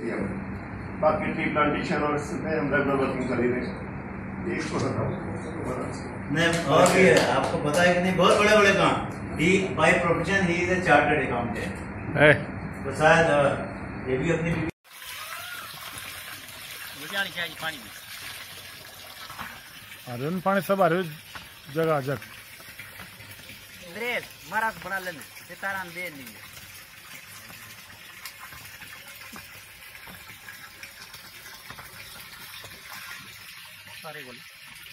बाकी tree plantation और इसमें हम रेगुलर वर्किंग कर रहे हैं। एक छोटा था नहीं और भी है, आपको पता है कि नहीं, बहुत बड़े बड़े काम। He by profession he is a chartered accountant, तो शायद ये भी अपनी पानी अरे पानी सब आ रहे जगह जग महाराज बना लेने सीताराम दे लीजिए। सारे बोले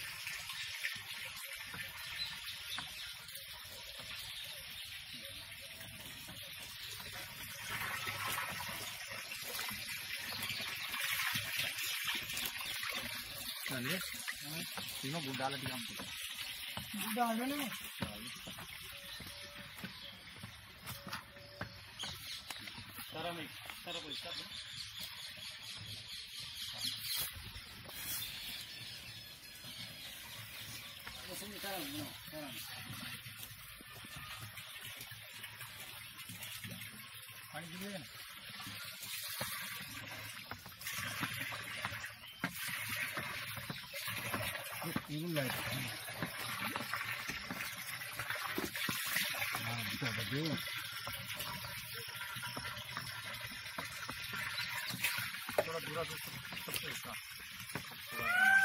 तीनों गुड़ डाल दिया हमको, गुड़ डाल देना सारा में सारा कोई सब पानी दीजिए ना। लाइट थोड़ा दूरा सबसे इसका